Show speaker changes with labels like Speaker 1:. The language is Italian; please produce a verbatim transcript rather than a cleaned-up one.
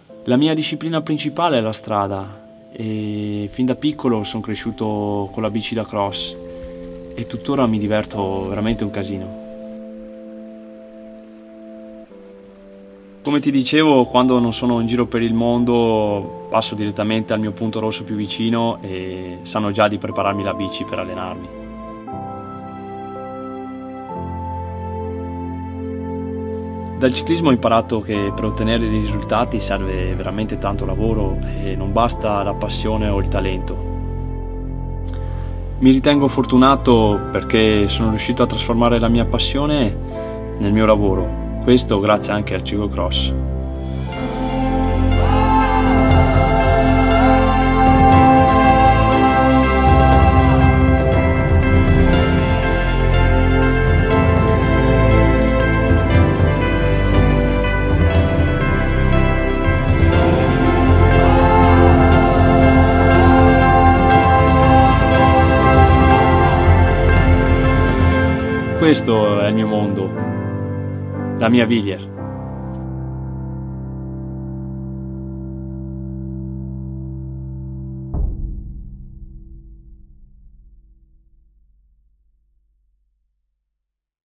Speaker 1: La mia disciplina principale è la strada e fin da piccolo sono cresciuto con la bici da cross e tuttora mi diverto veramente un casino. Come ti dicevo, quando non sono in giro per il mondo passo direttamente al mio punto rosso più vicino e sanno già di prepararmi la bici per allenarmi. Dal ciclismo ho imparato che per ottenere dei risultati serve veramente tanto lavoro e non basta la passione o il talento. Mi ritengo fortunato perché sono riuscito a trasformare la mia passione nel mio lavoro, questo grazie anche al ciclocross. Questo è il mio mondo, la mia Villiers.